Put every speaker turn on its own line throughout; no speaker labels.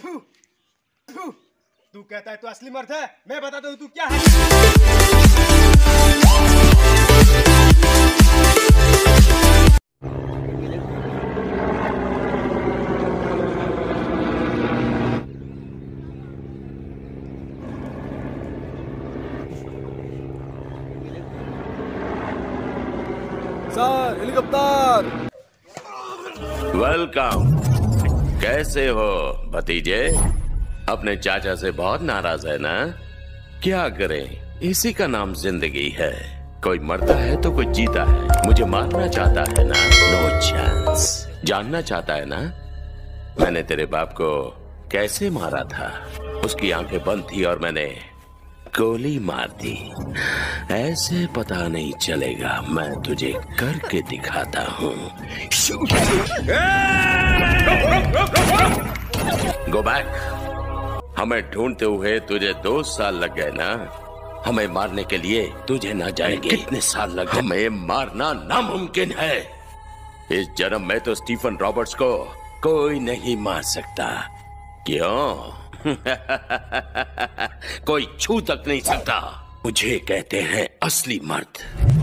तू कहता है तू असली मर्द है, मैं बताता हूँ तू क्या है।
Sir, helicopter.
वेलकम। कैसे हो भतीजे? अपने चाचा से बहुत नाराज है ना? क्या करें, इसी का नाम जिंदगी है। कोई मरता है तो कोई जीता है। मुझे मारना चाहता है ना? No chance. जानना चाहता है ना मैंने तेरे बाप को कैसे मारा था? उसकी आंखें बंद थी और मैंने गोली मार दी। ऐसे पता नहीं चलेगा, मैं तुझे करके दिखाता हूँ। Go back. हमें ढूंढते हुए तुझे 2 साल लग गए ना? हमें मारने के लिए तुझे ना जाएंगे कितने साल लग गए? हमें मारना नामुमकिन है। इस जन्म में तो स्टीफन रॉबर्ट्स को कोई नहीं मार सकता। क्यों? कोई छू तक नहीं सकता। मुझे कहते हैं असली मर्द।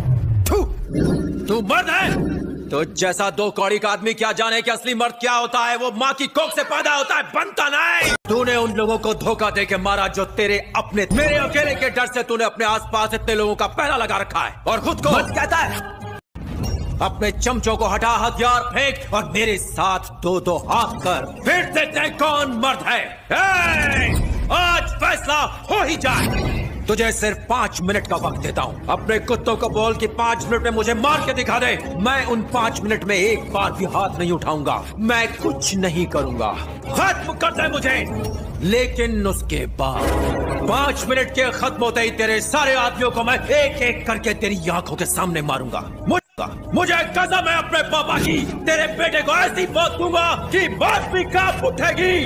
तू मर्द है? तो जैसा 2 कौड़ी का आदमी क्या जाने कि असली मर्द क्या होता है? वो माँ की कोख से पैदा होता है, बनता नहीं। तूने उन लोगों को धोखा दे के मारा जो तेरे अपने। मेरे अकेले के डर से तूने अपने आसपास इतने लोगों का पहरा लगा रखा है और खुद को मर्द कहता है। अपने चमचों को हटा, हथियार फेंक और मेरे साथ 2-2 हाथ कर, फिर देखते हैं कौन मर्द है। आज फैसला हो ही जाए। तुझे सिर्फ 5 मिनट का वक्त देता हूँ। अपने कुत्तों को बोल कि 5 मिनट में मुझे मार के दिखा दे। मैं उन 5 मिनट में एक बार भी हाथ नहीं उठाऊंगा। मैं कुछ नहीं करूंगा। खत्म कर दे मुझे। लेकिन उसके बाद 5 मिनट के खत्म होते ही तेरे सारे आदमियों को मैं एक एक करके तेरी आंखों के सामने मारूंगा। मुझे कसम है अपने पापा की, तेरे बेटे को ऐसी मौत दूंगा कि बात भी कांप उठेगी।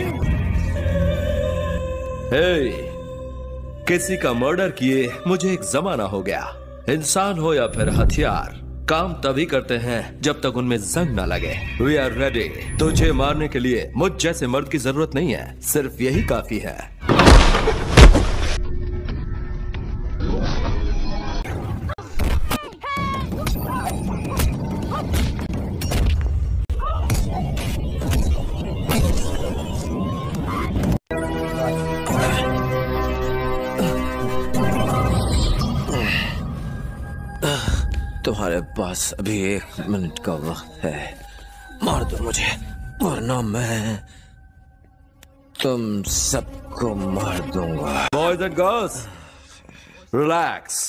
किसी का मर्डर किए मुझे एक जमाना हो गया। इंसान हो या फिर हथियार, काम तभी करते हैं जब तक उनमें जंग ना लगे। We are ready. तुझे मारने के लिए मुझ जैसे मर्द की जरूरत नहीं है, सिर्फ यही काफी है।
तुम्हारे पास अभी 1 मिनट का वक्त है। मार दो मुझे, वरना मैं तुम सबको मार दूंगा।
Boys and girls, relax.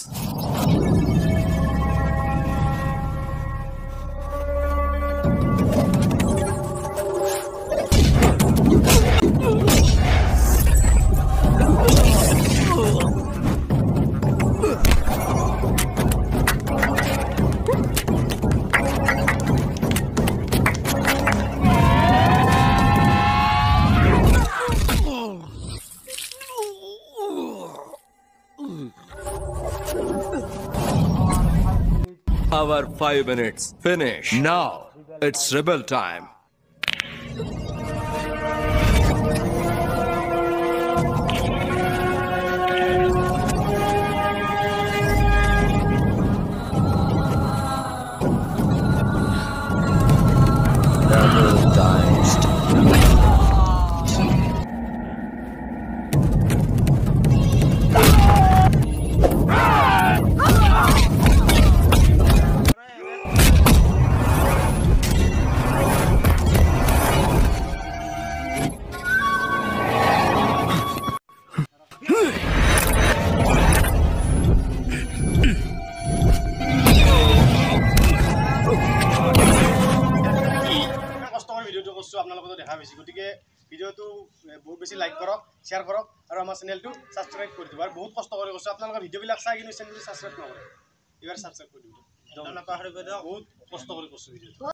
Our 5 minutes finish. Now it's rebel time.
Rebel time start.
দেখা পাইছি, গতিকে ভিডিওটো বহুত বেছি লাইক কৰক, শ্বেয়াৰ কৰক আৰু আমাৰ চেনেলটো ছাবস্ক্ৰাইব কৰি দিব। আৰু বহুত কষ্ট কৰি কৈছোঁ, আপোনালোকৰ ভিডিঅ'বিলাক চাই কিন্তু চেনেলটো ছাবস্ক্ৰাইব নকৰে। এইবাৰ ছাবস্ক্ৰাইব কৰি দিব। বহুত কষ্ট কৰি কৈছোঁ ভিডিঅ'টো।